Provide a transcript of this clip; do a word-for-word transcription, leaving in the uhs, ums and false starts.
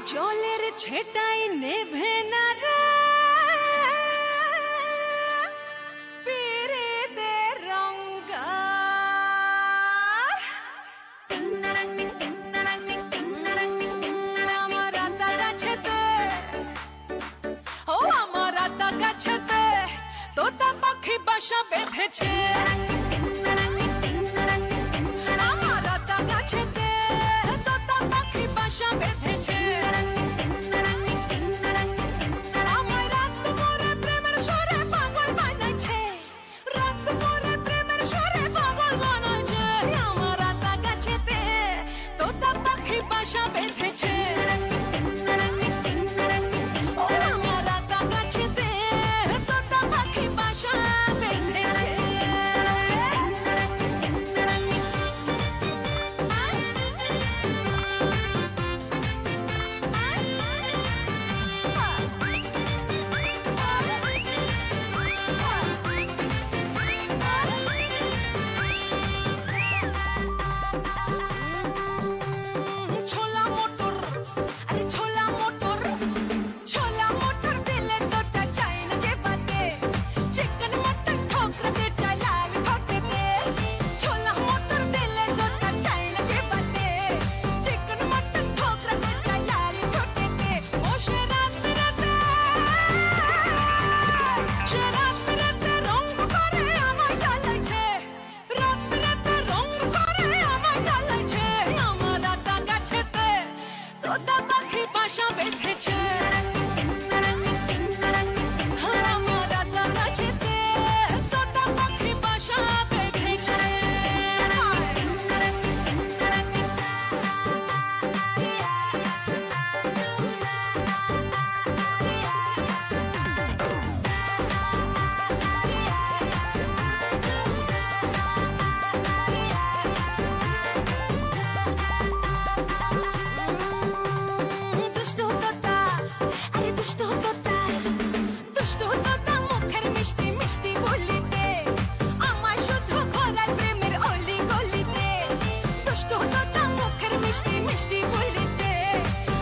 জলের ছেটাই নেভে না রে পীড়িতের রঙ্গার। আমার আতা গাছেতে, ও আমার আতা গাছেতে তোতা পাখি বাসা বেঁধেছে। আমার আতা গাছেতে তোতা পাখি বাসা বেঁধেছে। আমায় রাত ভরে প্রেমের সুরে পাগল বানাইছে, রাত ভরে প্রেমের সুরে পাগল বানাইছে। আমার আতা গাছেতে তোতা পাখি বাসা বেঁধেছে। ও আমার আতা গাছেতে তোতা পাখি বাসা বেঁধেছে। ছোলা মোটর, আরে ছোলা মোটর, ছোলা মোটর দিলে তোতা চাই না যে বাতে। চিকেন মটন ঠোকরাতে চাই লাল ঠোকরাতে। ছোলা মোটর দিলে তোতা চাই না যে বাতে। চিকেন মটন ঠোকরাতে চাই লাল ঠোকরাতে। ও সে রাত বিরাতে, সে রাত বিরাতে রং করে আমায় জ্বালাইছে। রাত বিরাতে রং করে আমায় জ্বালাইছে। আমার আতা গাছেতে তোতা পাখি বাসা বেঁধেছে। আমার আতা গাছেতে তোতা পাখি বাসা বেঁধেছে। দুষ্টু তোতা, আরে দুষ্টু তোতা, দুষ্টু তোতা মুখের মিষ্টি মিষ্টি বলিতে আমায় শুধু ঘোরায় প্রেমের অলি গলিতে। দুষ্টু তোতা মুখের মিষ্টি মিষ্টি বলিতে